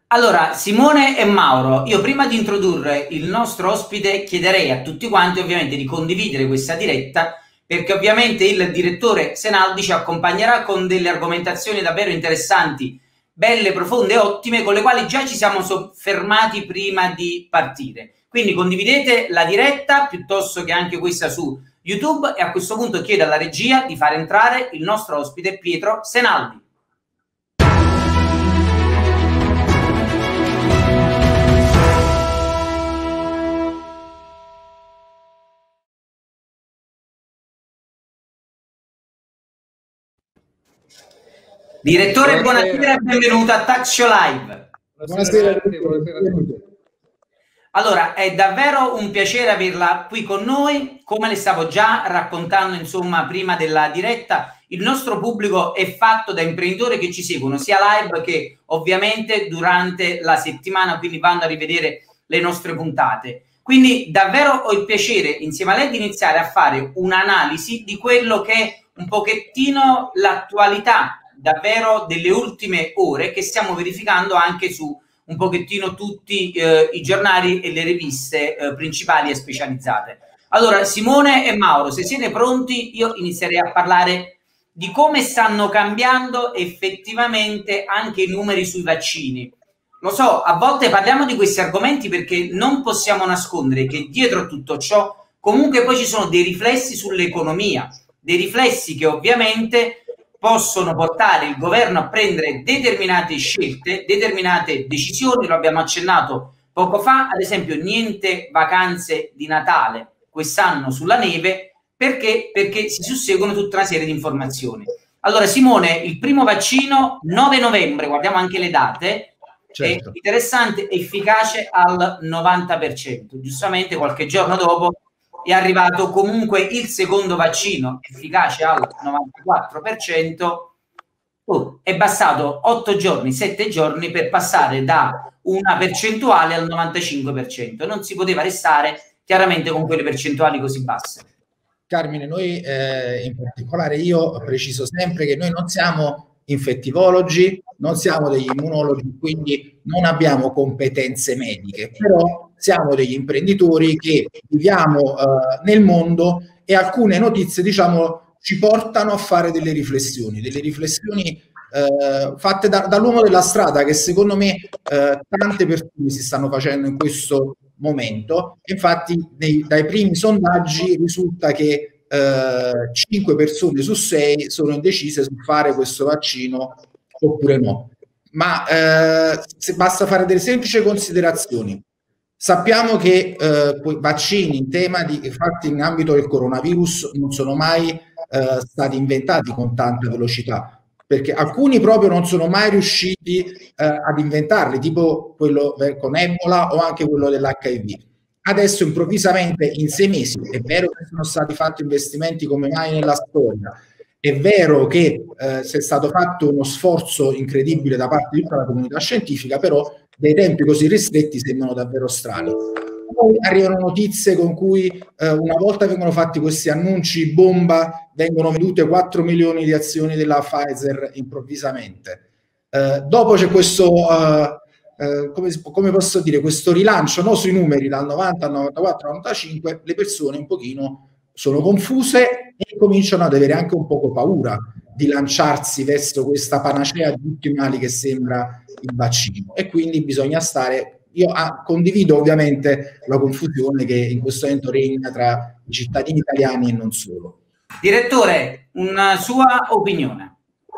Allora, Simone e Mauro, io prima di introdurre il nostro ospite chiederei a tutti quanti ovviamente di condividere questa diretta perché ovviamente il direttore Senaldi ci accompagnerà con delle argomentazioni davvero interessanti, belle, profonde e ottime, con le quali già ci siamo soffermati prima di partire. Quindi condividete la diretta piuttosto che anche questa su YouTube e a questo punto chiedo alla regia di far entrare il nostro ospite Pietro Senaldi. Direttore, buonasera e benvenuto a Talk Show Live. Buonasera. Allora, è davvero un piacere averla qui con noi. Come le stavo già raccontando, insomma, prima della diretta, il nostro pubblico è fatto da imprenditori che ci seguono sia live che ovviamente durante la settimana, quindi vanno a rivedere le nostre puntate. Quindi davvero ho il piacere insieme a lei di iniziare a fare un'analisi di quello che è un pochettino l'attualità davvero delle ultime ore che stiamo verificando anche su un pochettino tutti i giornali e le riviste principali e specializzate. Allora, Simone e Mauro, se siete pronti, io inizierei a parlare di come stanno cambiando effettivamente anche i numeri sui vaccini. Lo so, a volte parliamo di questi argomenti perché non possiamo nascondere che dietro tutto ciò comunque poi ci sono dei riflessi sull'economia, dei riflessi che ovviamente possono portare il governo a prendere determinate scelte, determinate decisioni, lo abbiamo accennato poco fa, ad esempio niente vacanze di Natale quest'anno sulla neve, perché? Perché si susseguono tutta una serie di informazioni. Allora Simone, il primo vaccino 9 novembre, guardiamo anche le date, certo. È interessante, efficace al 90%, giustamente qualche giorno dopo è arrivato comunque il secondo vaccino efficace al 94%, è bastato 8 giorni, 7 giorni per passare da una percentuale al 95%. Non si poteva restare chiaramente con quelle percentuali così basse. Carmine, noi in particolare io preciso sempre che noi non siamo infettivologi, non siamo degli immunologi, quindi non abbiamo competenze mediche, però siamo degli imprenditori che viviamo nel mondo e alcune notizie, diciamo, ci portano a fare delle riflessioni fatte dall'uomo della strada che secondo me tante persone si stanno facendo in questo momento. Infatti dai primi sondaggi risulta che 5 persone su 6 sono indecise su fare questo vaccino oppure no. Ma se basta fare delle semplici considerazioni. Sappiamo che vaccini in tema fatti in ambito del coronavirus non sono mai stati inventati con tanta velocità, perché alcuni proprio non sono mai riusciti ad inventarli, tipo quello con Ebola o anche quello dell'HIV. Adesso improvvisamente in 6 mesi, è vero che sono stati fatti investimenti come mai nella storia, è vero che sia stato fatto uno sforzo incredibile da parte di tutta la comunità scientifica, però dei tempi così ristretti sembrano davvero strani. Poi arrivano notizie con cui una volta vengono fatti questi annunci bomba, vengono vendute 4 milioni di azioni della Pfizer improvvisamente. Dopo c'è questo, come posso dire, questo rilancio, no, sui numeri dal 90 al 94 al 95, le persone un pochino sono confuse e cominciano ad avere anche un poco paura di lanciarsi verso questa panacea di tutti i mali che sembra il vaccino, e quindi bisogna stare. Io condivido ovviamente la confusione che in questo momento regna tra i cittadini italiani e non solo. Direttore, una sua opinione?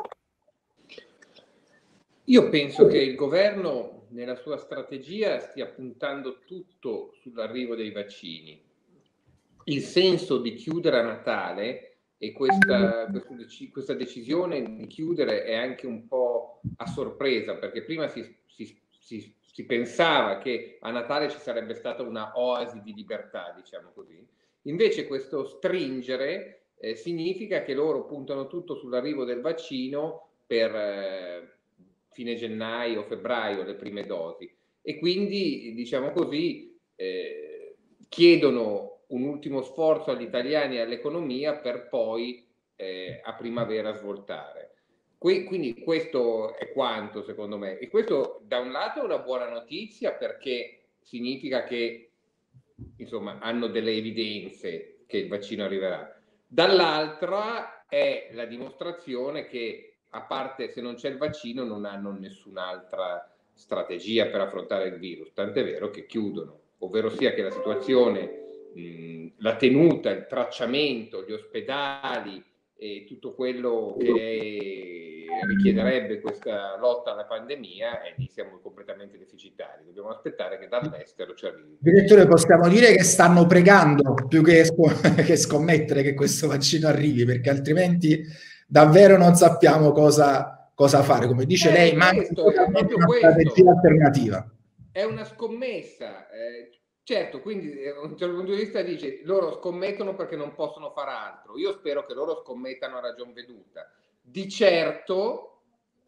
Io penso che il governo nella sua strategia stia puntando tutto sull'arrivo dei vaccini. Il senso di chiudere a Natale e questa decisione di chiudere è anche un po' a sorpresa, perché prima si pensava che a Natale ci sarebbe stata una oasi di libertà, diciamo così. Invece questo stringere significa che loro puntano tutto sull'arrivo del vaccino per fine gennaio, febbraio, le prime dosi, e quindi, diciamo così, chiedono un ultimo sforzo agli italiani e all'economia per poi a primavera svoltare. Quindi questo è quanto, secondo me. E questo da un lato è una buona notizia, perché significa che, insomma, hanno delle evidenze che il vaccino arriverà. Dall'altra è la dimostrazione che, a parte se non c'è il vaccino, non hanno nessun'altra strategia per affrontare il virus, tant'è vero che chiudono, ovvero sia che la situazione, la tenuta, il tracciamento, gli ospedali e tutto quello che richiederebbe questa lotta alla pandemia, e lì siamo completamente deficitari. Dobbiamo aspettare che dall'estero ci arrivi. Direttore, possiamo dire che stanno pregando più che scommettere che questo vaccino arrivi, perché altrimenti davvero non sappiamo cosa fare. Come dice lei, manca una strategia alternativa. È una scommessa. Certo, quindi da un certo punto di vista dice, loro scommettono perché non possono fare altro. Io spero che loro scommettano a ragion veduta. Di certo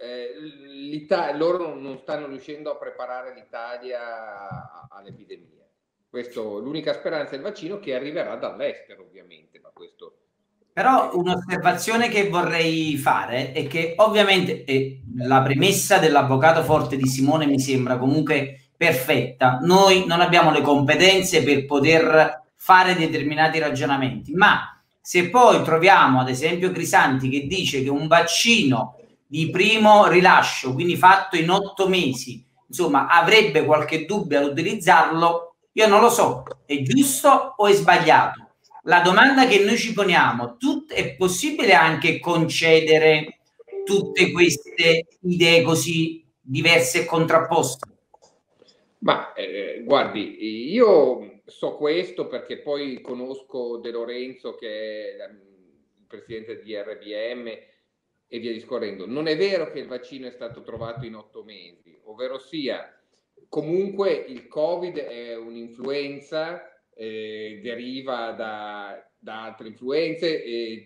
loro non stanno riuscendo a preparare l'Italia all'epidemia. Questo, l'unica speranza è il vaccino, che arriverà dall'estero, ovviamente, ma questo... Però un'osservazione che vorrei fare è che ovviamente la premessa dell'avvocato forte di Simone mi sembra comunque perfetta. Noi non abbiamo le competenze per poter fare determinati ragionamenti, ma se poi troviamo ad esempio Crisanti che dice che un vaccino di primo rilascio, quindi fatto in 8 mesi, insomma, avrebbe qualche dubbio ad utilizzarlo, io non lo so, è giusto o è sbagliato? La domanda che noi ci poniamo, è possibile anche concedere tutte queste idee così diverse e contrapposte? Ma guardi, io so questo perché poi conosco De Lorenzo, che è il presidente di RBM, e via discorrendo. Non è vero che il vaccino è stato trovato in 8 mesi, ovvero sia, comunque il Covid è un'influenza, deriva da altre influenze,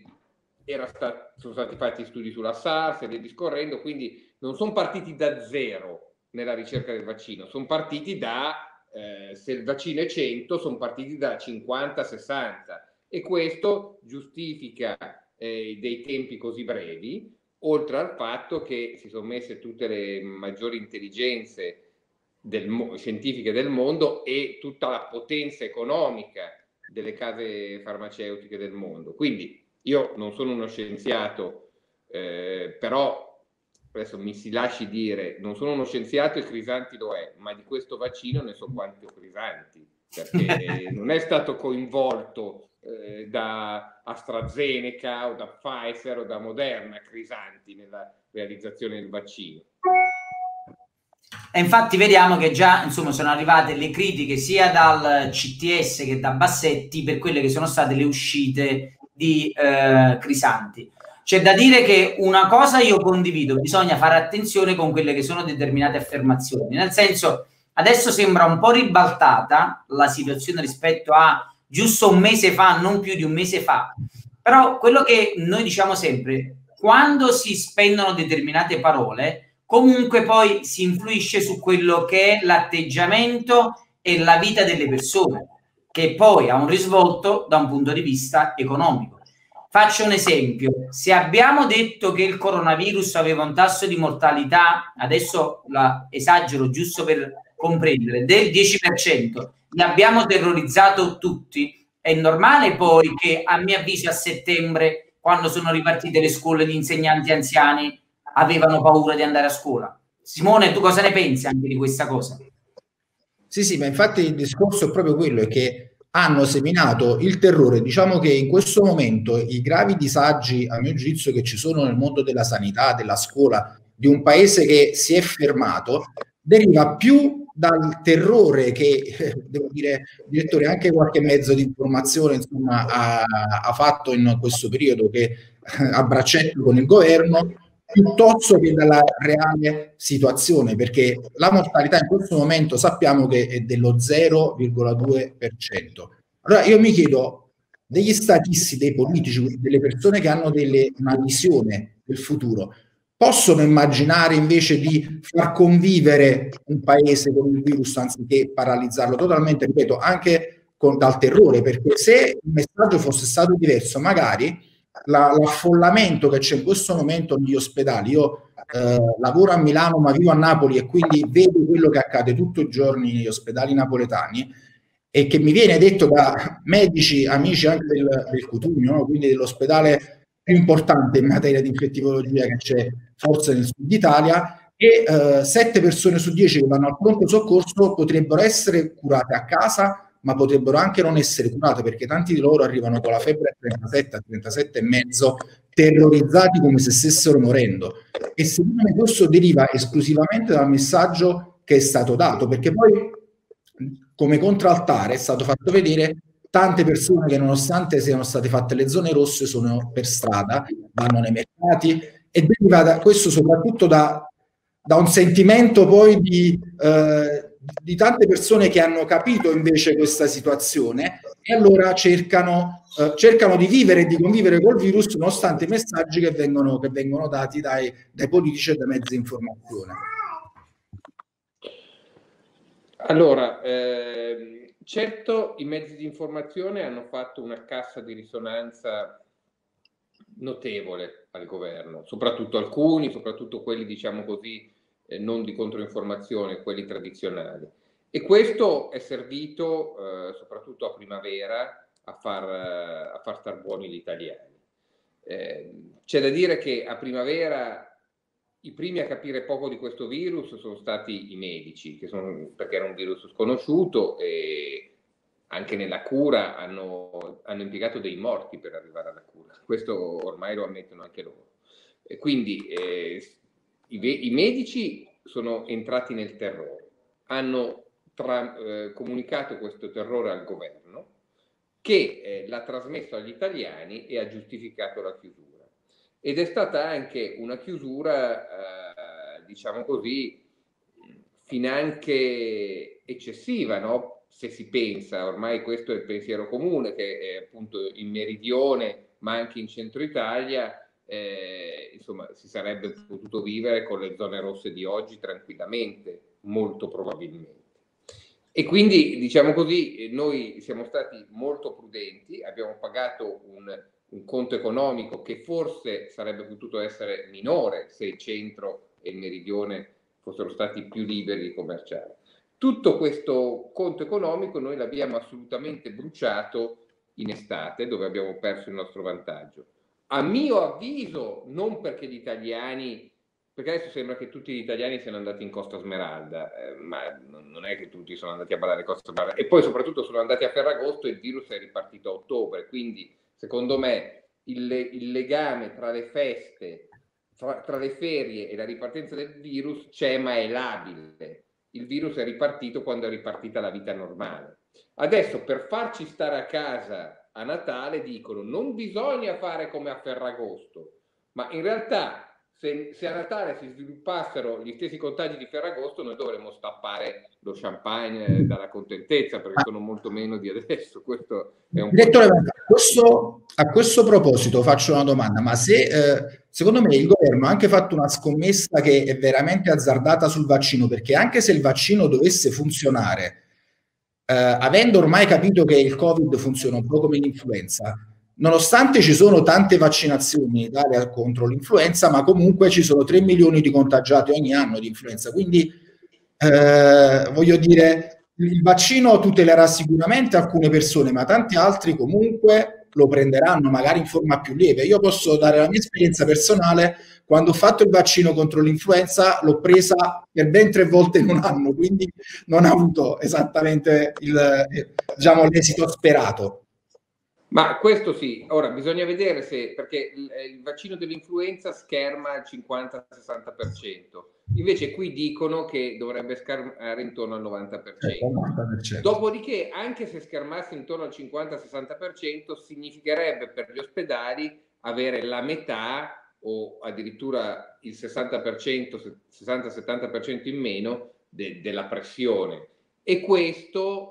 sono stati fatti studi sulla SARS e via discorrendo, quindi non sono partiti da zero nella ricerca del vaccino, sono partiti se il vaccino è 100, sono partiti da 50-60, e questo giustifica dei tempi così brevi, oltre al fatto che si sono messe tutte le maggiori intelligenze scientifiche del mondo e tutta la potenza economica delle case farmaceutiche del mondo. Quindi io non sono uno scienziato, però adesso mi si lasci dire, non sono uno scienziato e Crisanti lo è, ma di questo vaccino ne so quanto Crisanti, perché non è stato coinvolto da AstraZeneca o da Pfizer o da Moderna Crisanti nella realizzazione del vaccino. E infatti vediamo che già, insomma, sono arrivate le critiche sia dal CTS che da Bassetti per quelle che sono state le uscite di Crisanti. C'è da dire che una cosa io condivido, bisogna fare attenzione con quelle che sono determinate affermazioni, nel senso, adesso sembra un po' ribaltata la situazione rispetto a giusto un mese fa, non più di un mese fa, però quello che noi diciamo sempre, quando si spendono determinate parole, comunque poi si influisce su quello che è l'atteggiamento e la vita delle persone, che poi ha un risvolto da un punto di vista economico. Faccio un esempio: se abbiamo detto che il coronavirus aveva un tasso di mortalità, adesso la esagero giusto per comprendere, del 10%, li abbiamo terrorizzato tutti, è normale poi che, a mio avviso, a settembre, quando sono ripartite le scuole, gli insegnanti anziani avevano paura di andare a scuola. Simone, tu cosa ne pensi anche di questa cosa? Sì, ma infatti il discorso è proprio quello, è che hanno seminato il terrore. Diciamo che in questo momento i gravi disagi, a mio giudizio, che ci sono nel mondo della sanità, della scuola, di un paese che si è fermato, deriva più dal terrore che, devo dire, direttore, anche qualche mezzo di informazione, insomma, ha fatto in questo periodo, che a braccetto con il governo, piuttosto che dalla reale situazione, perché la mortalità in questo momento sappiamo che è dello 0,2%. Allora io mi chiedo, degli statisti, dei politici, delle persone che hanno una visione del futuro, possono immaginare invece di far convivere un paese con il virus anziché paralizzarlo totalmente, ripeto, anche dal terrore? Perché se il messaggio fosse stato diverso, magari l'affollamento che c'è in questo momento negli ospedali. Io lavoro a Milano ma vivo a Napoli e quindi vedo quello che accade tutti i giorni negli ospedali napoletani e che mi viene detto da medici, amici anche del Cutugno, no? Quindi dell'ospedale più importante in materia di infettivologia che c'è forse nel sud Italia, e 7 persone su 10 che vanno al pronto soccorso potrebbero essere curate a casa, ma potrebbero anche non essere curate, perché tanti di loro arrivano con la febbre a 37, a 37,5, terrorizzati come se stessero morendo. E secondo me questo deriva esclusivamente dal messaggio che è stato dato, perché poi come contraltare è stato fatto vedere tante persone che, nonostante siano state fatte le zone rosse, sono per strada, vanno nei mercati, e deriva da questo soprattutto da un sentimento poi di tante persone che hanno capito invece questa situazione e allora cercano di vivere e di convivere col virus nonostante i messaggi che vengono dati dai politici e dai mezzi di informazione. Allora, certo i mezzi di informazione hanno fatto una cassa di risonanza notevole al governo, soprattutto alcuni, soprattutto quelli, diciamo così, non di controinformazione, quelli tradizionali. E questo è servito soprattutto a primavera a far star buoni gli italiani. C'è da dire che a primavera i primi a capire poco di questo virus sono stati i medici, perché era un virus sconosciuto e anche nella cura hanno impiegato dei morti per arrivare alla cura. Questo ormai lo ammettono anche loro. E quindi i medici sono entrati nel terrore, hanno comunicato questo terrore al governo, che l'ha trasmesso agli italiani e ha giustificato la chiusura. Ed è stata anche una chiusura, diciamo così, finanche eccessiva, no? Se si pensa, ormai questo è il pensiero comune, che è appunto in meridione, ma anche in centro Italia, insomma, si sarebbe potuto vivere con le zone rosse di oggi tranquillamente, molto probabilmente. E quindi, diciamo così, noi siamo stati molto prudenti, abbiamo pagato un conto economico che forse sarebbe potuto essere minore se il centro e il meridione fossero stati più liberi di commerciare. Tutto questo conto economico noi l'abbiamo assolutamente bruciato in estate, dove abbiamo perso il nostro vantaggio. A mio avviso, non perché gli italiani, perché adesso sembra che tutti gli italiani siano andati in Costa Smeralda, ma non è che tutti sono andati a ballare Costa Smeralda, e poi soprattutto sono andati a Ferragosto e il virus è ripartito a ottobre, quindi secondo me il legame tra le feste, tra le ferie e la ripartenza del virus c'è, ma è labile. Il virus è ripartito quando è ripartita la vita normale. Adesso, per farci stare a casa a Natale, dicono non bisogna fare come a Ferragosto, ma in realtà se a Natale si sviluppassero gli stessi contagi di Ferragosto, noi dovremmo stappare lo champagne dalla contentezza, perché sono molto meno di adesso. Questo è un Direttore, a questo proposito faccio una domanda, ma se secondo me il governo ha anche fatto una scommessa che è veramente azzardata sul vaccino, perché anche se il vaccino dovesse funzionare, avendo ormai capito che il Covid funziona un po' come l'influenza, nonostante ci sono tante vaccinazioni in Italia contro l'influenza, ma comunque ci sono 3 milioni di contagiati ogni anno di influenza, quindi voglio dire, il vaccino tutelerà sicuramente alcune persone, ma tanti altri comunque lo prenderanno magari in forma più lieve. Io posso dare la mia esperienza personale: quando ho fatto il vaccino contro l'influenza l'ho presa per ben 3 volte in un anno, quindi non ha avuto esattamente diciamo, l'esito sperato. Ma questo sì, ora bisogna vedere se, perché il vaccino dell'influenza scherma il 50-60%, invece qui dicono che dovrebbe schermare intorno al 90%. Dopodiché, anche se schermasse intorno al 50-60%, significherebbe per gli ospedali avere la metà o addirittura il 60%, 60-70% in meno della pressione, e questo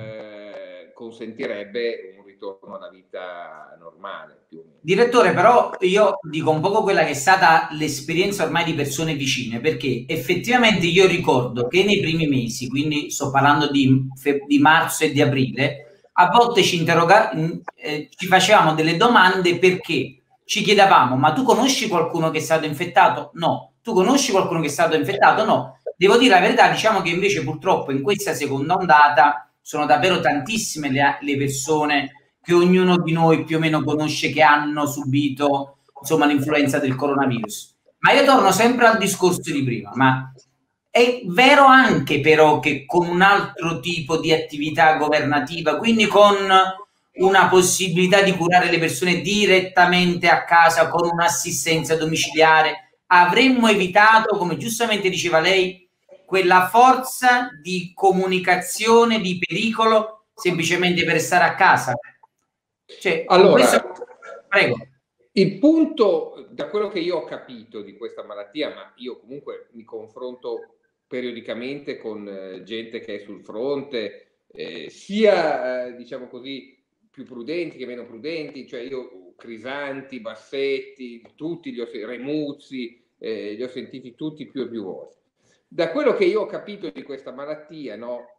consentirebbe un ritorno alla vita normale, più o meno. Direttore, però io dico un poco quella che è stata l'esperienza ormai di persone vicine, perché effettivamente io ricordo che nei primi mesi, quindi sto parlando di marzo e di aprile, a volte ci facevamo delle domande perché ci chiedevamo, ma tu conosci qualcuno che è stato infettato? No. Tu conosci qualcuno che è stato infettato? No. Devo dire la verità, diciamo che invece purtroppo in questa seconda ondata sono davvero tantissime le persone che ognuno di noi più o meno conosce che hanno subito, insomma, l'influenza del coronavirus. Ma io torno sempre al discorso di prima, ma è vero anche però che con un altro tipo di attività governativa, quindi con una possibilità di curare le persone direttamente a casa con un'assistenza domiciliare, avremmo evitato, come giustamente diceva lei, quella forza di comunicazione di pericolo semplicemente per stare a casa. Cioè, allora, questo... Prego. Il punto, da quello che io ho capito di questa malattia, ma io comunque mi confronto periodicamente con gente che è sul fronte, sia diciamo così più prudenti che meno prudenti, cioè io Crisanti, Bassetti, tutti Remuzzi, li ho sentiti tutti più e più volte. Da quello che io ho capito di questa malattia, no,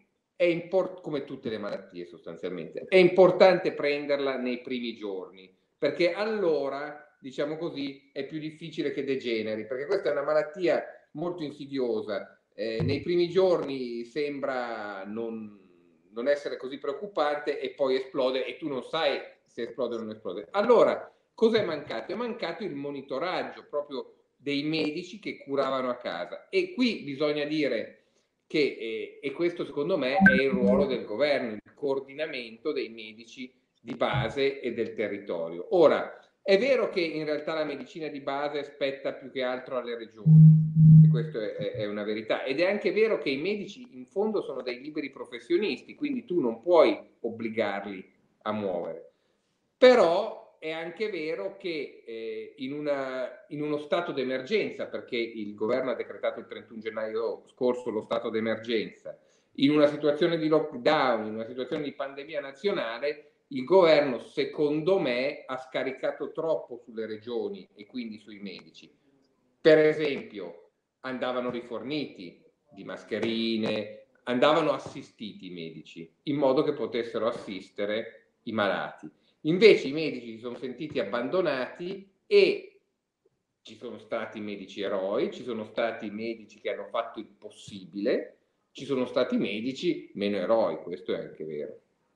come tutte le malattie sostanzialmente, è importante prenderla nei primi giorni, perché allora, diciamo così, è più difficile che degeneri, perché questa è una malattia molto insidiosa. Nei primi giorni sembra non essere così preoccupante e poi esplode e tu non sai se esplode o non esplode. Allora, cosa è mancato? È mancato il monitoraggio proprio dei medici che curavano a casa. E qui bisogna dire che, e questo secondo me è il ruolo del governo, il coordinamento dei medici di base e del territorio. Ora, è vero che in realtà la medicina di base spetta più che altro alle regioni, e questo è una verità, ed è anche vero che i medici in fondo sono dei liberi professionisti, quindi tu non puoi obbligarli a muovere. Però è anche vero che in uno stato d'emergenza, perché il governo ha decretato il 31 gennaio scorso lo stato d'emergenza, in una situazione di lockdown, in una situazione di pandemia nazionale, il governo, secondo me, ha scaricato troppo sulle regioni e quindi sui medici. Per esempio, andavano riforniti di mascherine, andavano assistiti i medici, in modo che potessero assistere i malati. Invece i medici si sono sentiti abbandonati e ci sono stati medici eroi, ci sono stati medici che hanno fatto il possibile, ci sono stati medici meno eroi, questo è anche vero.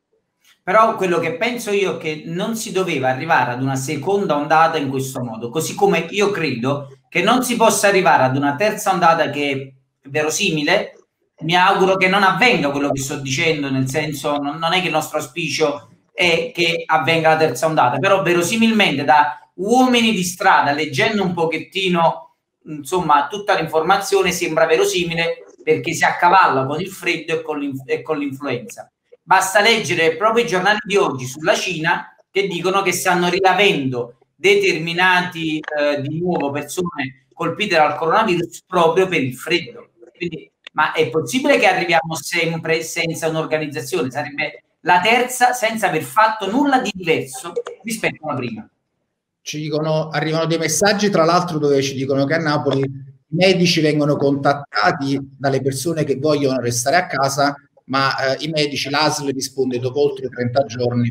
Però quello che penso io è che non si doveva arrivare ad una seconda ondata in questo modo, così come io credo che non si possa arrivare ad una terza ondata che è verosimile. Mi auguro che non avvenga quello che sto dicendo, nel senso non è che il nostro auspicio è che avvenga la terza ondata, però verosimilmente da uomini di strada, leggendo un pochettino insomma tutta l'informazione, sembra verosimile perché si accavalla con il freddo e con l'influenza. Basta leggere proprio i giornali di oggi sulla Cina che dicono che stanno riavendo determinati di nuovo persone colpite dal coronavirus proprio per il freddo. Quindi, ma è possibile che arriviamo sempre senza un'organizzazione? Sarebbe la terza senza aver fatto nulla di diverso rispetto alla prima. Ci dicono, arrivano dei messaggi tra l'altro dove ci dicono che a Napoli i medici vengono contattati dalle persone che vogliono restare a casa, ma i medici, l'ASL risponde dopo oltre 30 giorni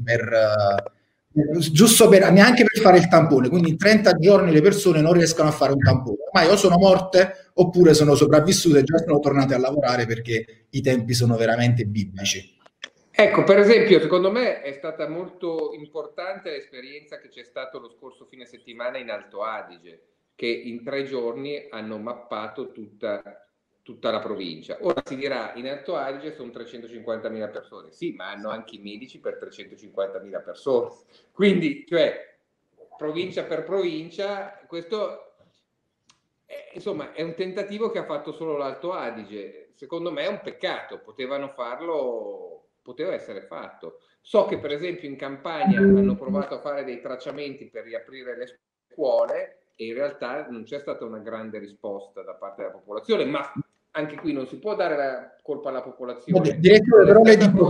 giusto per neanche per fare il tampone, quindi in 30 giorni le persone non riescono a fare un tampone, ma o sono morte oppure sono sopravvissute e già sono tornate a lavorare perché i tempi sono veramente biblici. Ecco, per esempio, secondo me è stata molto importante l'esperienza che c'è stato lo scorso fine settimana in Alto Adige, che in 3 giorni hanno mappato tutta la provincia. Ora si dirà, in Alto Adige sono 350.000 persone, sì, ma hanno anche i medici per 350.000 persone. Quindi, cioè, provincia per provincia, questo insomma è un tentativo che ha fatto solo l'Alto Adige. Secondo me è un peccato, potevano farlo, poteva essere fatto. So che per esempio in Campania hanno provato a fare dei tracciamenti per riaprire le scuole e in realtà non c'è stata una grande risposta da parte della popolazione, ma anche qui non si può dare la colpa alla popolazione. Direttore, però le dico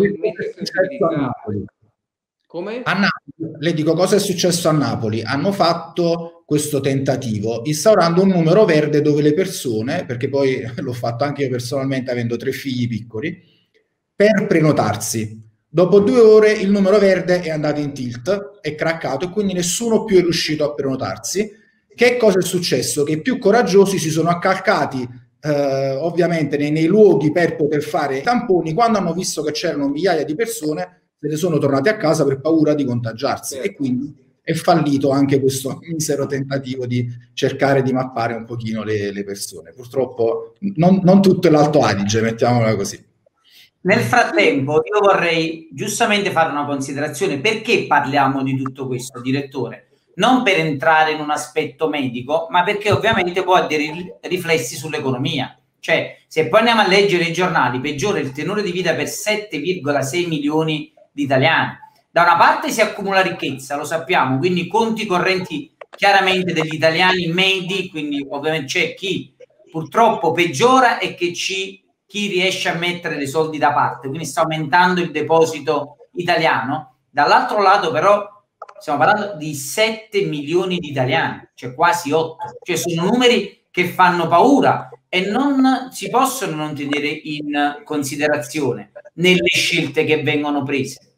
come? A Napoli, le dico cosa è successo a Napoli. Hanno fatto questo tentativo instaurando un numero verde dove le persone, perché poi l'ho fatto anche io personalmente avendo 3 figli piccoli, per prenotarsi Dopo 2 ore il numero verde è andato in tilt, è craccato e quindi nessuno più è riuscito a prenotarsi. Che cosa è successo? Che i più coraggiosi si sono accalcati ovviamente nei luoghi per poter fare i tamponi. Quando hanno visto che c'erano migliaia di persone, se ne sono tornati a casa per paura di contagiarsi, e quindi è fallito anche questo misero tentativo di cercare di mappare un pochino le persone. Purtroppo non tutto è l'Alto Adige, mettiamola così. Nel frattempo io vorrei giustamente fare una considerazione. Perché parliamo di tutto questo, direttore? Non per entrare in un aspetto medico, ma perché ovviamente può avere riflessi sull'economia. Cioè, se poi andiamo a leggere i giornali, peggiora il tenore di vita per 7,6 milioni di italiani. Da una parte si accumula ricchezza, lo sappiamo, quindi i conti correnti chiaramente degli italiani medi, quindi ovviamente c'è chi purtroppo peggiora e che chi riesce a mettere dei soldi da parte, quindi sta aumentando il deposito italiano. Dall'altro lato però stiamo parlando di 7 milioni di italiani, cioè quasi 8, cioè sono numeri che fanno paura e non si possono non tenere in considerazione nelle scelte che vengono prese.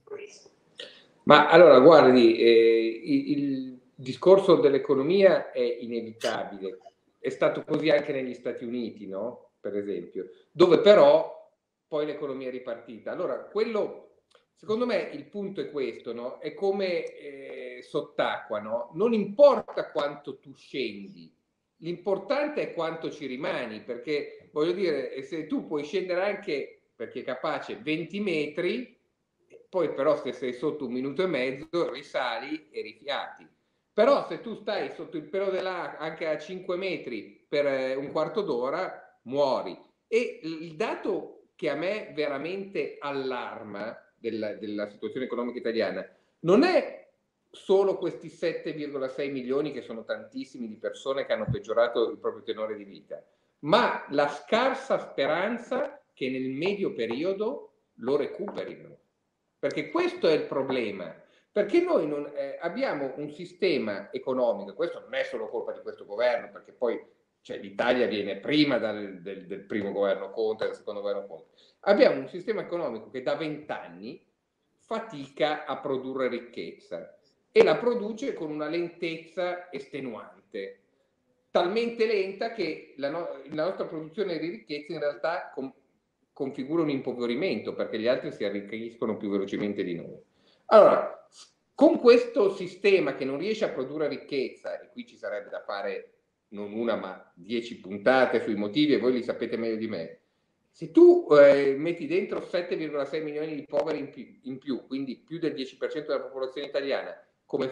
Ma allora guardi, il discorso dell'economia è inevitabile, è stato così anche negli Stati Uniti, no? Per esempio, dove però poi l'economia è ripartita. Allora, quello, secondo me, il punto è questo, no? È come sott'acqua, no? Non importa quanto tu scendi, l'importante è quanto ci rimani, perché, voglio dire, se tu puoi scendere anche, perché è capace, 20 metri, poi però se sei sotto 1 minuto e mezzo risali e rifiati. Però se tu stai sotto il pelo dell'acqua anche a 5 metri per un quarto d'ora, muori. E il dato che a me veramente allarma della situazione economica italiana non è solo questi 7,6 milioni, che sono tantissimi, di persone che hanno peggiorato il proprio tenore di vita, ma la scarsa speranza che nel medio periodo lo recuperino. Perché questo è il problema. Perché noi non, abbiamo un sistema economico, questo non è solo colpa di questo governo, perché poi cioè, l'Italia viene prima del primo governo Conte e del secondo governo Conte. Abbiamo un sistema economico che da 20 anni fatica a produrre ricchezza e la produce con una lentezza estenuante, talmente lenta che la nostra produzione di ricchezza in realtà configura un impoverimento, perché gli altri si arricchiscono più velocemente di noi. Allora, con questo sistema che non riesce a produrre ricchezza, e qui ci sarebbe da fare non una ma 10 puntate sui motivi, e voi li sapete meglio di me. Se tu metti dentro 7,6 milioni di poveri in più, quindi più del 10% della popolazione italiana, come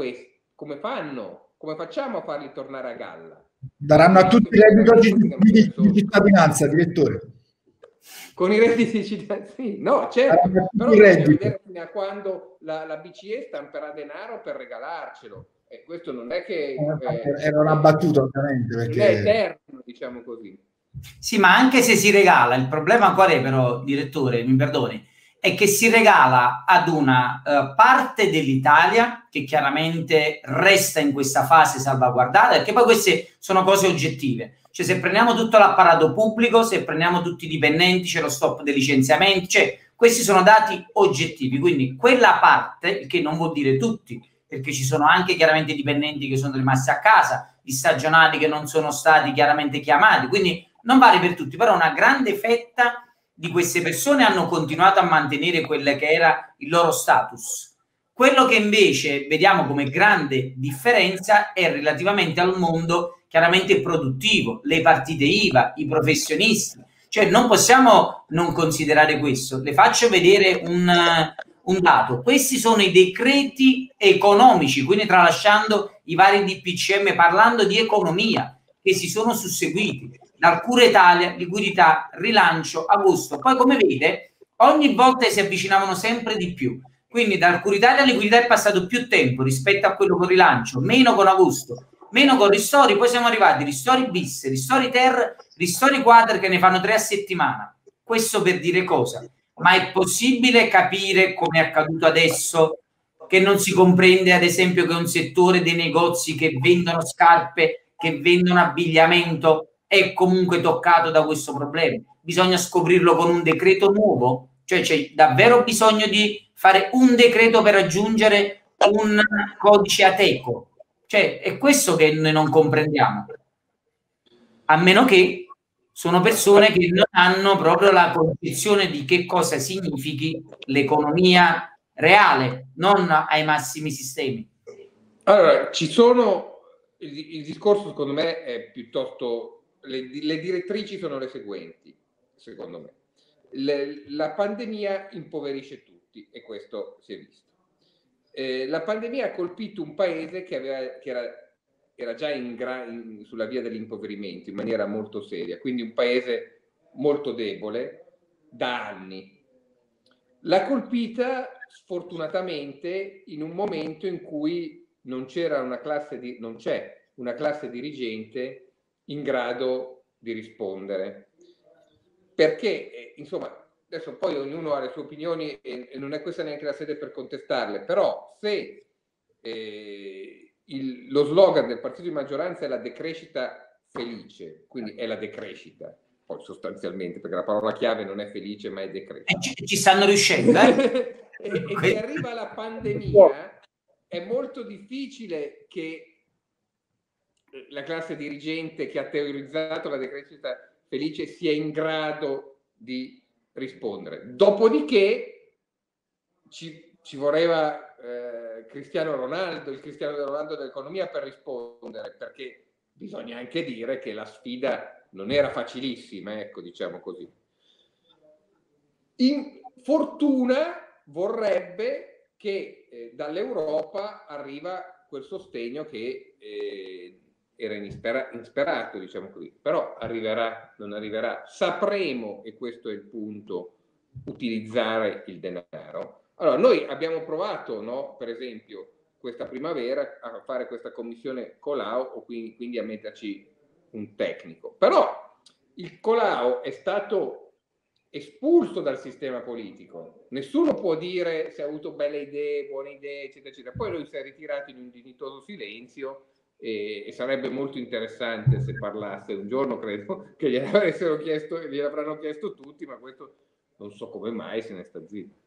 facciamo a farli tornare a galla? Daranno a tutti il reddito di cittadinanza, direttore. Con i redditi di cittadinanza? Sì, no, certo, però bisogna vedere fino a quando la BCE stamperà denaro per regalarcelo. E questo non è che era una battuta, ovviamente, perché non è eterno, diciamo così. Sì, ma anche se si regala, il problema qual è però, direttore, mi perdoni, è che si regala ad una parte dell'Italia che chiaramente resta in questa fase salvaguardata, perché poi queste sono cose oggettive. Cioè, se prendiamo tutto l'apparato pubblico, se prendiamo tutti i dipendenti, c'è lo stop dei licenziamenti, cioè questi sono dati oggettivi, quindi quella parte, che non vuol dire tutti, perché ci sono anche chiaramente dipendenti che sono rimasti a casa, gli stagionali che non sono stati chiaramente chiamati, quindi non vale per tutti, però una grande fetta di queste persone hanno continuato a mantenere quello che era il loro status. Quello che invece vediamo come grande differenza è relativamente al mondo chiaramente produttivo, le partite IVA, i professionisti, cioè non possiamo non considerare questo. Le faccio vedere un dato: questi sono i decreti economici, quindi tralasciando i vari DPCM, parlando di economia, che si sono susseguiti dal Cura Italia, liquidità, rilancio, agosto. Poi, come vede, ogni volta si avvicinavano sempre di più. Quindi dal Cura Italia alla liquidità è passato più tempo rispetto a quello con rilancio, meno con agosto, meno con ristori, poi siamo arrivati ristori bis, ristori ter, ristori quadri che ne fanno 3 a settimana. Questo per dire cosa? Ma è possibile capire, come è accaduto adesso, che non si comprende ad esempio che un settore dei negozi che vendono scarpe, che vendono abbigliamento è comunque toccato da questo problema? Bisogna scoprirlo con un decreto nuovo? Cioè c'è davvero bisogno di fare un decreto per aggiungere un codice Ateco. Cioè è questo che noi non comprendiamo. A meno che sono persone che non hanno proprio la concezione di che cosa significhi l'economia reale, non ai massimi sistemi. Allora, ci sono, il discorso secondo me è piuttosto, le direttrici sono le seguenti, secondo me. La pandemia impoverisce tutti e questo si è visto. La pandemia ha colpito un paese che era già sulla via dell'impoverimento in maniera molto seria, quindi un paese molto debole da anni. L'ha colpita sfortunatamente in un momento in cui non c'è una classe dirigente in grado di rispondere. Perché, insomma, adesso poi ognuno ha le sue opinioni e non è questa neanche la sede per contestarle, però se lo slogan del partito di maggioranza è la decrescita felice, quindi è la decrescita, poi sostanzialmente, perché la parola chiave non è felice ma è decrescita. Ci stanno riuscendo, e che arriva la pandemia, è molto difficile che la classe dirigente che ha teorizzato la decrescita felice sia in grado di rispondere. Dopodiché ci voleva Cristiano Ronaldo, il Cristiano Ronaldo dell'economia per rispondere, perché bisogna anche dire che la sfida non era facilissima, ecco, diciamo così. In fortuna vorrebbe che dall'Europa arriva quel sostegno che era insperato, diciamo così, però arriverà, non arriverà. Sapremo, e questo è il punto, utilizzare il denaro. Allora, noi abbiamo provato, no, per esempio, questa primavera a fare questa commissione Colau, o quindi a metterci un tecnico. Però il Colau è stato espulso dal sistema politico. Nessuno può dire se ha avuto belle idee, buone idee, eccetera, eccetera. Poi lui si è ritirato in un dignitoso silenzio e sarebbe molto interessante se parlasse un giorno, credo, che gliel'avranno chiesto tutti, ma questo non so come mai se ne sta zitto.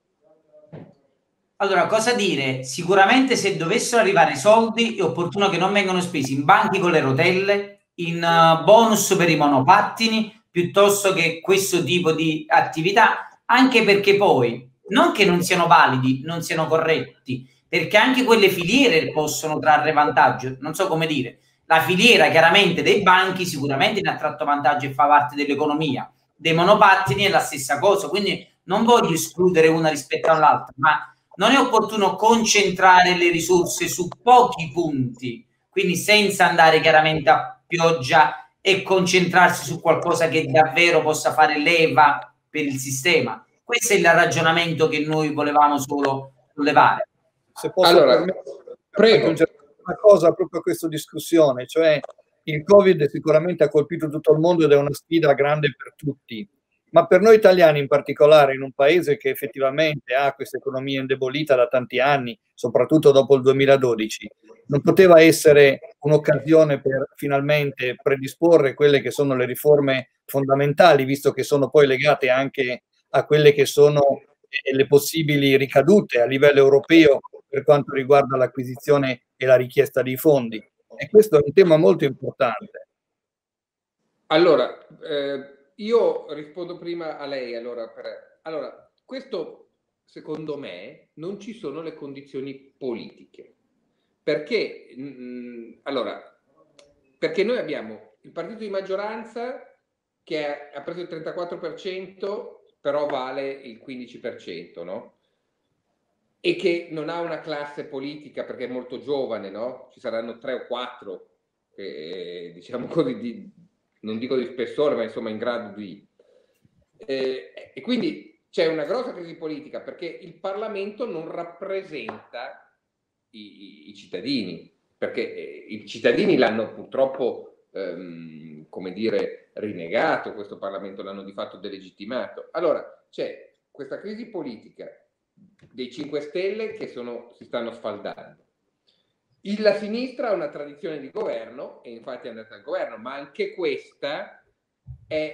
Allora, cosa dire? Sicuramente se dovessero arrivare soldi è opportuno che non vengano spesi in banchi con le rotelle, in bonus per i monopattini, piuttosto che questo tipo di attività, anche perché poi, non che non siano validi, non siano corretti, perché anche quelle filiere possono trarre vantaggio, non so come dire. La filiera chiaramente dei banchi sicuramente ne ha tratto vantaggio e fa parte dell'economia, dei monopattini è la stessa cosa, quindi non voglio escludere una rispetto all'altra, ma non è opportuno concentrare le risorse su pochi punti, quindi senza andare chiaramente a pioggia e concentrarsi su qualcosa che davvero possa fare leva per il sistema. Questo è il ragionamento che noi volevamo solo sollevare. Se posso aggiungere una cosa proprio a questa discussione, cioè il Covid sicuramente ha colpito tutto il mondo ed è una sfida grande per tutti, ma per noi italiani in particolare, in un paese che effettivamente ha questa economia indebolita da tanti anni, soprattutto dopo il 2012, non poteva essere un'occasione per finalmente predisporre quelle che sono le riforme fondamentali, visto che sono poi legate anche a quelle che sono le possibili ricadute a livello europeo per quanto riguarda l'acquisizione e la richiesta di fondi. E questo è un tema molto importante. Allora, io rispondo prima a lei. Allora, questo secondo me non ci sono le condizioni politiche. Perché, perché noi abbiamo il partito di maggioranza che ha preso il 34%, però vale il 15%, no? E che non ha una classe politica perché è molto giovane, no? Ci saranno 3 o 4, diciamo così, non dico di spessore, ma insomma in grado di... e quindi c'è una grossa crisi politica perché il Parlamento non rappresenta i cittadini, perché i cittadini l'hanno purtroppo, come dire, rinegato questo Parlamento, l'hanno di fatto delegittimato. Allora c'è questa crisi politica dei 5 Stelle che si stanno sfaldando. La sinistra ha una tradizione di governo e infatti è andata al governo, ma anche questa è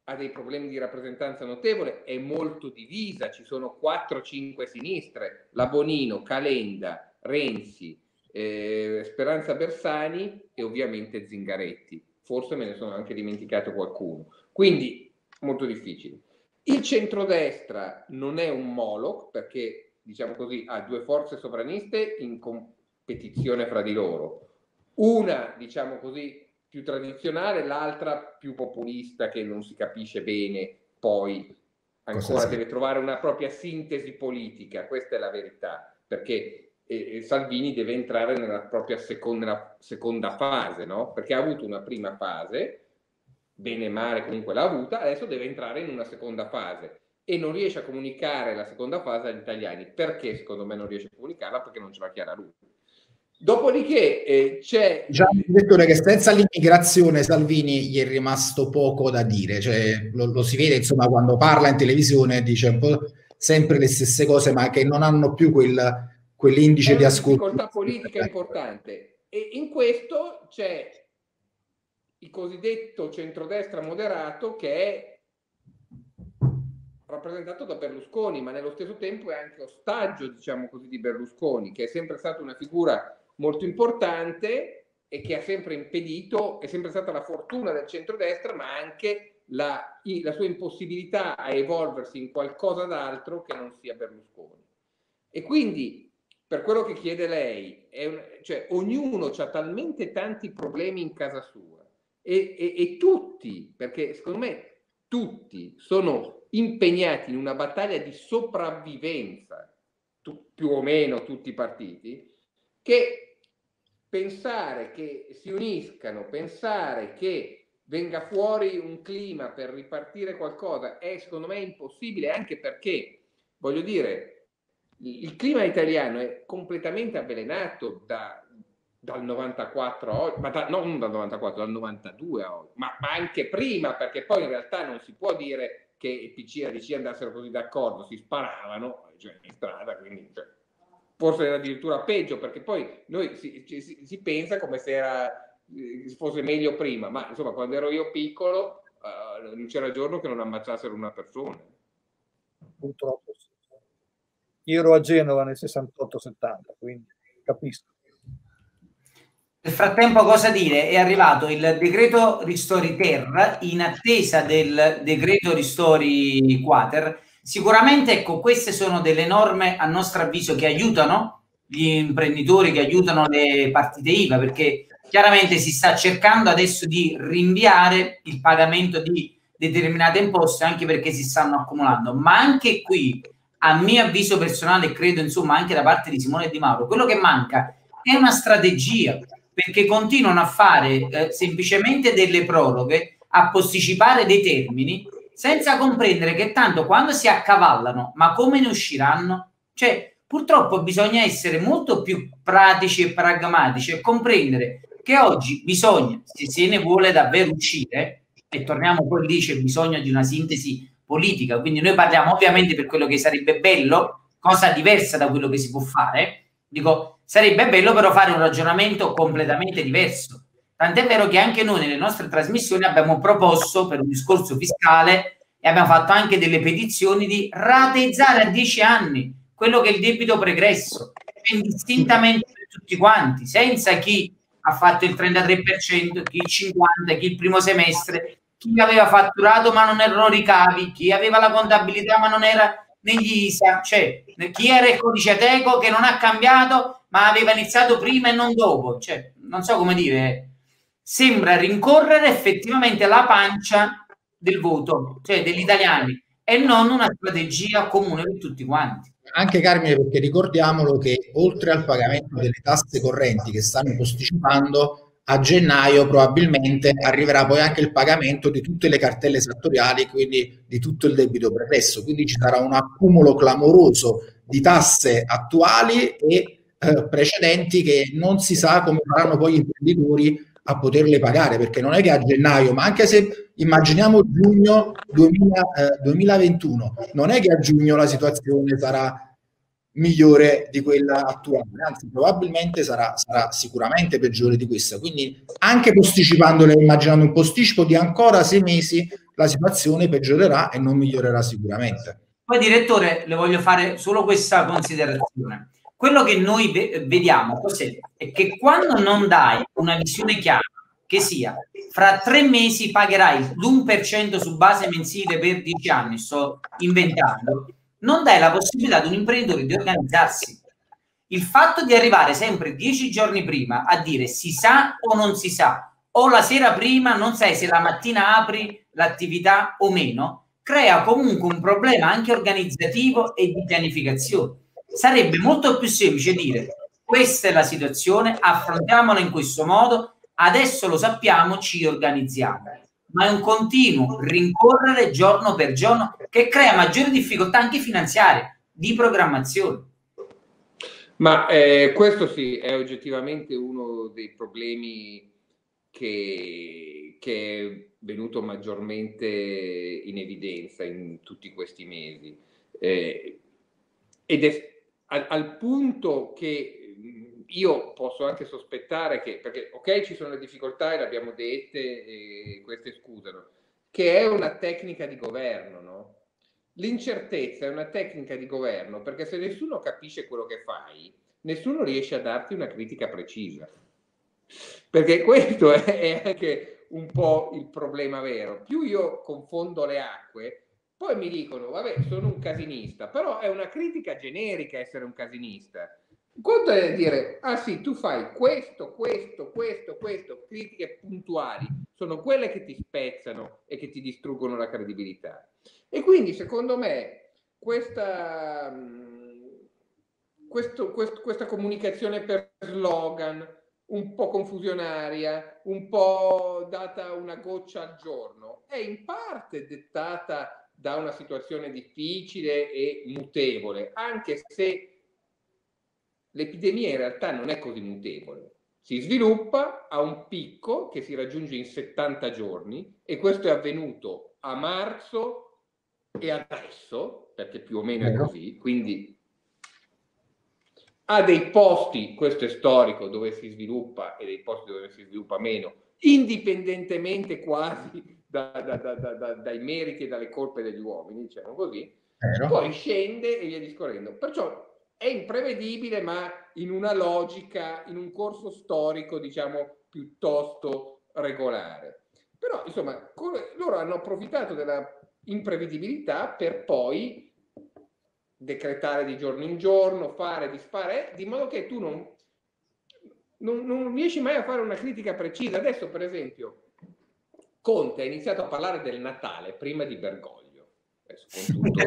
ha dei problemi di rappresentanza notevole, è molto divisa, ci sono 4-5 sinistre, la Bonino, Calenda, Renzi, Speranza Bersani e ovviamente Zingaretti. Forse me ne sono anche dimenticato qualcuno. Quindi molto difficile. Il centrodestra non è un Moloch perché, diciamo così, ha due forze sovraniste in competizione fra di loro. Una, diciamo così, più tradizionale, l'altra più populista che non si capisce bene, poi ancora deve trovare una propria sintesi politica, questa è la verità, perché Salvini deve entrare nella propria seconda fase, no? Perché ha avuto una prima fase, bene o male comunque l'ha avuta, adesso deve entrare in una seconda fase e non riesce a comunicare la seconda fase agli italiani. Perché secondo me non riesce a comunicarla? Perché non ce l'ha chiara lui. Dopodiché c'è... Diciamo, direttore, che senza l'immigrazione Salvini gli è rimasto poco da dire, cioè, lo si vede insomma quando parla in televisione, dice un po' sempre le stesse cose, ma che non hanno più quell'indice di ascolto. È una difficoltà politica importante, e in questo c'è il cosiddetto centrodestra moderato che è rappresentato da Berlusconi, ma nello stesso tempo è anche ostaggio, diciamo così, di Berlusconi, che è sempre stata una figura molto importante e che ha sempre impedito, è sempre stata la fortuna del centrodestra, ma anche la sua impossibilità a evolversi in qualcosa d'altro che non sia Berlusconi. E quindi, per quello che chiede lei, cioè ognuno ha talmente tanti problemi in casa sua e tutti, perché secondo me tutti sono impegnati in una battaglia di sopravvivenza, più o meno tutti i partiti, che pensare che si uniscano, pensare che venga fuori un clima per ripartire qualcosa è secondo me impossibile, anche perché, voglio dire, il clima italiano è completamente avvelenato dal 94 a oggi, ma non dal 94, dal 92 a oggi, ma anche prima, perché poi in realtà non si può dire che PC e DC andassero così d'accordo, si sparavano, cioè, in strada, quindi... Cioè, forse era addirittura peggio, perché poi noi si pensa come se fosse meglio prima, ma insomma quando ero io piccolo non c'era giorno che non ammazzassero una persona. Purtroppo sì. Io ero a Genova nel 68-70, quindi capisco. Nel frattempo cosa dire? È arrivato il decreto Ristori Ter in attesa del decreto Ristori Quater. Sicuramente, ecco, queste sono delle norme, a nostro avviso, che aiutano gli imprenditori, che aiutano le partite IVA, perché chiaramente si sta cercando adesso di rinviare il pagamento di determinate imposte, anche perché si stanno accumulando. Ma anche qui, a mio avviso personale, credo insomma anche da parte di Simone Di Mauro, quello che manca è una strategia, perché continuano a fare semplicemente delle proroghe, a posticipare dei termini, senza comprendere che tanto quando si accavallano, ma come ne usciranno? Cioè, purtroppo bisogna essere molto più pratici e pragmatici e comprendere che oggi bisogna, se se ne vuole davvero uscire, e torniamo poi lì, c'è bisogno di una sintesi politica, quindi noi parliamo ovviamente per quello che sarebbe bello, cosa diversa da quello che si può fare, dico, sarebbe bello però fare un ragionamento completamente diverso. Tant'è vero che anche noi nelle nostre trasmissioni abbiamo proposto per un discorso fiscale e abbiamo fatto anche delle petizioni di rateizzare a 10 anni quello che è il debito pregresso, indistintamente per tutti quanti, senza chi ha fatto il 33%, chi il 50%, chi il primo semestre, chi aveva fatturato ma non erano ricavi, chi aveva la contabilità ma non era negli ISA, cioè chi era il codice Ateco che non ha cambiato ma aveva iniziato prima e non dopo, cioè non so come dire, sembra rincorrere effettivamente la pancia del voto, cioè degli italiani, e non una strategia comune per tutti quanti. Anche Carmine, perché ricordiamolo che oltre al pagamento delle tasse correnti che stanno posticipando, a gennaio probabilmente arriverà poi anche il pagamento di tutte le cartelle esattoriali, quindi di tutto il debito pregresso, quindi ci sarà un accumulo clamoroso di tasse attuali e precedenti che non si sa come faranno poi gli imprenditori a poterle pagare, perché non è che a gennaio, ma anche se immaginiamo giugno 2021, non è che a giugno la situazione sarà migliore di quella attuale, anzi probabilmente sarà sicuramente peggiore di questa, quindi anche posticipandole, immaginando un posticipo di ancora 6 mesi, la situazione peggiorerà e non migliorerà sicuramente. Poi, direttore, le voglio fare solo questa considerazione. Quello che noi vediamo cos'è? È che quando non dai una visione chiara, che sia fra 3 mesi pagherai l'1% su base mensile per 10 anni, sto inventando, non dai la possibilità ad un imprenditore di organizzarsi. Il fatto di arrivare sempre 10 giorni prima a dire si sa o non si sa, o la sera prima non sai se la mattina apri l'attività o meno, crea comunque un problema anche organizzativo e di pianificazione. Sarebbe molto più semplice dire questa è la situazione, affrontiamola in questo modo, adesso lo sappiamo, ci organizziamo. Ma è un continuo rincorrere giorno per giorno che crea maggiori difficoltà anche finanziarie, di programmazione. Ma questo sì, è oggettivamente uno dei problemi che è venuto maggiormente in evidenza in tutti questi mesi. Ed è al punto che io posso anche sospettare che, perché ok ci sono le difficoltà e le abbiamo dette e queste scusano, che è una tecnica di governo, no? L'incertezza è una tecnica di governo perché se nessuno capisce quello che fai, nessuno riesce a darti una critica precisa. Perché questo è anche un po' il problema vero. Più io confondo le acque, poi mi dicono, vabbè, sono un casinista, però è una critica generica essere un casinista. Conto è dire, ah sì, tu fai questo, critiche puntuali, sono quelle che ti spezzano e che ti distruggono la credibilità. E quindi, secondo me, questa comunicazione per slogan, un po' confusionaria, un po' data una goccia al giorno, è in parte dettata da una situazione difficile e mutevole, anche se l'epidemia in realtà non è così mutevole. Si sviluppa a un picco che si raggiunge in 70 giorni e questo è avvenuto a marzo e adesso, perché più o meno è così, quindi ha dei posti, questo è storico, dove si sviluppa e dei posti dove si sviluppa meno, indipendentemente quasi dai meriti e dalle colpe degli uomini, diciamo così, poi scende e via discorrendo. Perciò è imprevedibile, ma in una logica, in un corso storico, diciamo, piuttosto regolare. Però, insomma, loro hanno approfittato della imprevedibilità per poi decretare di giorno in giorno, fare, disfare, di modo che tu non riesci mai a fare una critica precisa. Adesso, per esempio, Conte ha iniziato a parlare del Natale prima di Bergoglio. Con tutto,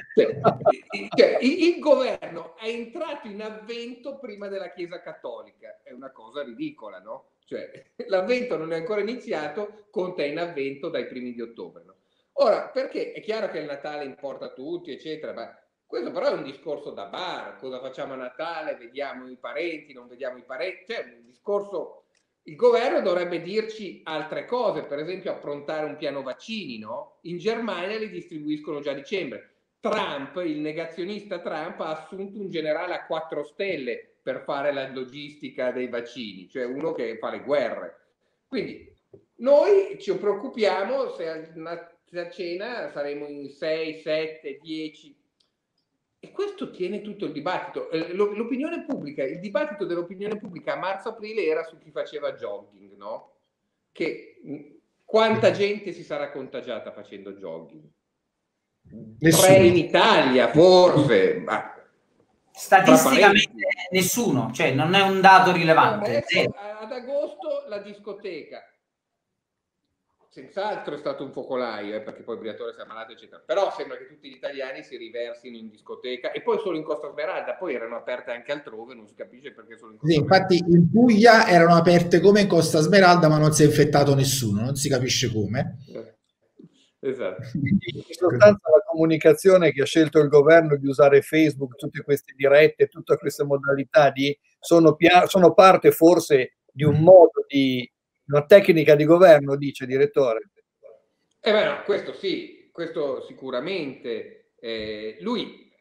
il governo è entrato in avvento prima della Chiesa Cattolica. È una cosa ridicola, no? Cioè, l'avvento non è ancora iniziato, Conte è in avvento dai primi di ottobre, no? Ora, perché è chiaro che il Natale importa a tutti, eccetera, ma questo però è un discorso da bar. Cosa facciamo a Natale? Vediamo i parenti, non vediamo i parenti? Cioè, un discorso. Il governo dovrebbe dirci altre cose, per esempio approntare un piano vaccini, no? In Germania li distribuiscono già a dicembre. Trump, il negazionista Trump, ha assunto un generale a 4 stelle per fare la logistica dei vaccini, cioè uno che fa le guerre. Quindi noi ci preoccupiamo se a cena saremo in 6, 7, 10... E questo tiene tutto il dibattito. L'opinione pubblica, il dibattito dell'opinione pubblica a marzo-aprile era su chi faceva jogging, no? Quanta gente si sarà contagiata facendo jogging? Nessuno. 3 in Italia, forse. Ma statisticamente nessuno, cioè non è un dato rilevante. Ad agosto la discoteca. Senz'altro è stato un focolaio, perché poi il Briatore si è ammalato, eccetera. Però sembra che tutti gli italiani si riversino in discoteca e poi solo in Costa Smeralda, poi erano aperte anche altrove, non si capisce perché solo in Costa Smeralda. Infatti in Puglia erano aperte come in Costa Smeralda, ma non si è infettato nessuno, non si capisce come. Esatto. In sostanza la comunicazione che ha scelto il governo di usare Facebook, tutte queste dirette, tutte queste modalità sono parte forse di un modo di una tecnica di governo, dice direttore. No, questo sì, questo sicuramente. Lui,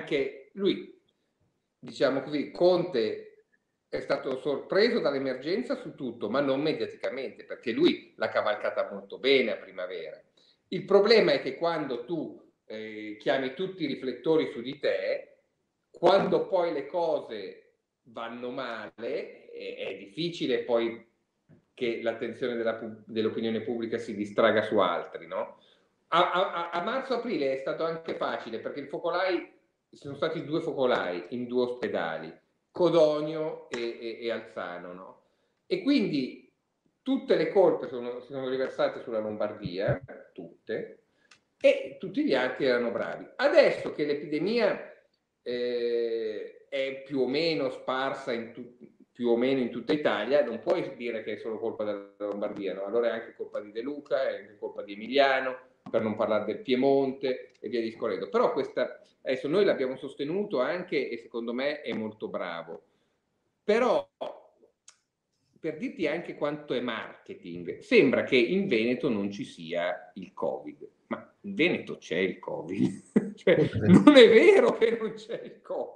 diciamo così, Conte è stato sorpreso dall'emergenza su tutto, ma non mediaticamente, perché lui l'ha cavalcata molto bene a primavera. Il problema è che quando tu chiami tutti i riflettori su di te, quando poi le cose vanno male, è difficile poi che l'attenzione dell'opinione pubblica si distraga su altri, no? A marzo-aprile è stato anche facile, perché i focolai, ci sono stati 2 focolai in 2 ospedali, Codogno e Alzano, no? E quindi tutte le colpe si sono riversate sulla Lombardia, tutte, e tutti gli altri erano bravi. Adesso che l'epidemia è più o meno sparsa più o meno in tutta Italia, non puoi dire che è solo colpa della Lombardia, no? Allora è anche colpa di De Luca, è anche colpa di Emiliano, per non parlare del Piemonte e via discorrendo. Però adesso noi l'abbiamo sostenuto anche, e secondo me è molto bravo. Però, per dirti anche quanto è marketing, sembra che in Veneto non ci sia il Covid. Ma in Veneto c'è il Covid. Cioè, non è vero che non c'è il Covid.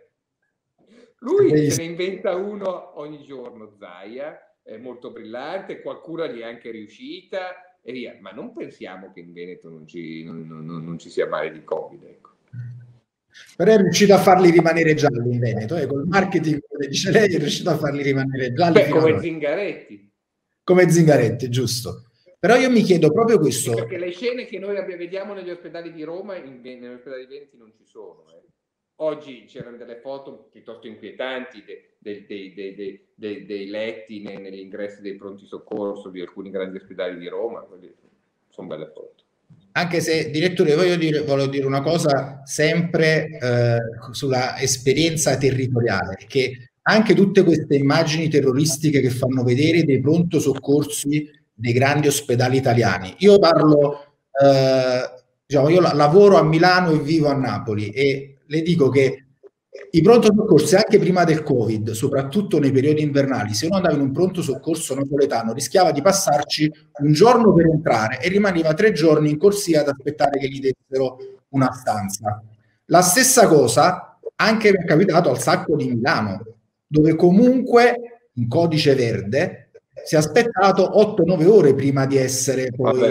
Lui se ne inventa uno ogni giorno, Zaia, è molto brillante, qualcuna gli è anche riuscita e via. Ma non pensiamo che in Veneto non ci sia male di Covid, ecco. Però è riuscito a farli rimanere gialli in Veneto, col marketing, come dice lei, è riuscito a farli rimanere gialli. Beh, come Zingaretti. Come Zingaretti, giusto. Però io mi chiedo proprio questo. Perché le scene che noi vediamo negli ospedali di Roma, negli ospedali di Veneti non ci sono. Oggi c'erano delle foto piuttosto inquietanti dei letti negli ingressi dei pronti soccorso di alcuni grandi ospedali di Roma. Sono belle foto. Anche se, direttore, voglio dire una cosa sempre sulla esperienza territoriale, che anche tutte queste immagini terroristiche che fanno vedere dei pronto soccorsi dei grandi ospedali italiani. Io parlo, io lavoro a Milano e vivo a Napoli e le dico che i pronto soccorsi anche prima del Covid, soprattutto nei periodi invernali, se uno andava in un pronto soccorso napoletano rischiava di passarci un giorno per entrare e rimaneva 3 giorni in corsia ad aspettare che gli dessero una stanza. La stessa cosa anche mi è capitato al Sacco di Milano, dove comunque in codice verde si è aspettato 8-9 ore prima di essere poi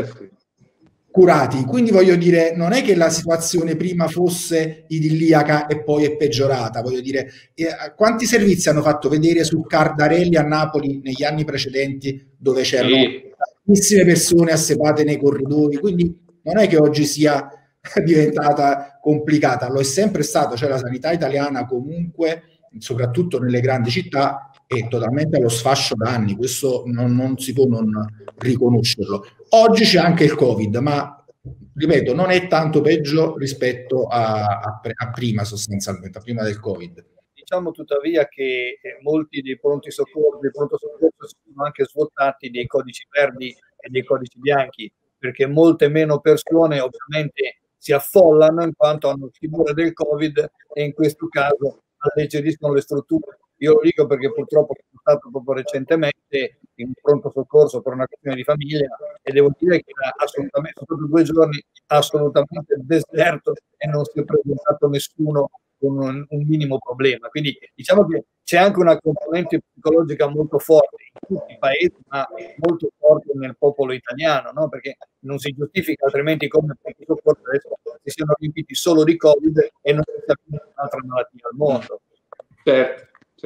curati. Quindi voglio dire, non è che la situazione prima fosse idilliaca e poi è peggiorata. Voglio dire, quanti servizi hanno fatto vedere su Cardarelli a Napoli negli anni precedenti, dove c'erano tantissime persone assepate nei corridoi? Quindi non è che oggi sia diventata complicata, lo è sempre stato. Cioè la sanità italiana comunque, soprattutto nelle grandi città, è totalmente allo sfascio da anni. Questo non si può non riconoscerlo. Oggi c'è anche il Covid, ma ripeto, non è tanto peggio rispetto a prima, sostanzialmente, a prima del Covid. Diciamo tuttavia che molti dei pronto soccorso sono anche svuotati dei codici verdi e dei codici bianchi, perché molte meno persone ovviamente si affollano in quanto hanno timore del Covid e in questo caso alleggeriscono le strutture. Io lo dico perché purtroppo sono stato proprio recentemente in un pronto soccorso per una questione di famiglia e devo dire che assolutamente, sono stati 2 giorni assolutamente deserto e non si è presentato nessuno con un minimo problema. Quindi diciamo che c'è anche una componente psicologica molto forte in tutti i paesi, ma molto forte nel popolo italiano, no? Perché non si giustifica altrimenti come si siano riempiti solo di Covid e non si sia un'altra malattia al mondo. Certo.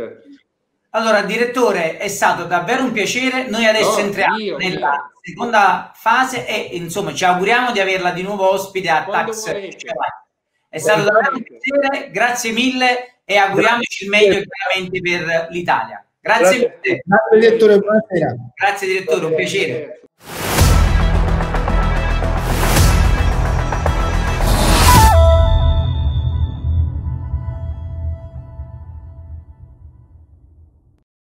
Allora, direttore, è stato davvero un piacere. Noi adesso entriamo nella seconda fase e insomma ci auguriamo di averla di nuovo ospite a Tax. È stato davvero un piacere, grazie mille e auguriamoci il meglio chiaramente per l'Italia. Grazie mille. Grazie direttore, buonasera. Grazie direttore, un piacere.